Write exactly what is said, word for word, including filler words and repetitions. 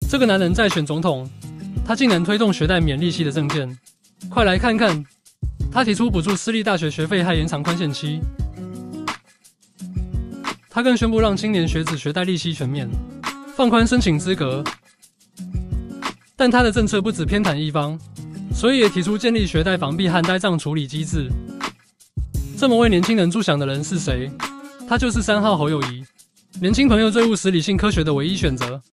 这个男人在选总统，他竟然推动学贷免利息的政见。快来看看，他提出补助私立大学学费和延长宽限期。他更宣布让青年学子学贷利息全免，放宽申请资格。但他的政策不只偏袒一方，所以也提出建立学贷防弊和呆账处理机制。这么为年轻人着想的人是谁？他就是三号侯友宜，年轻朋友最务实、理性、科学的唯一选择。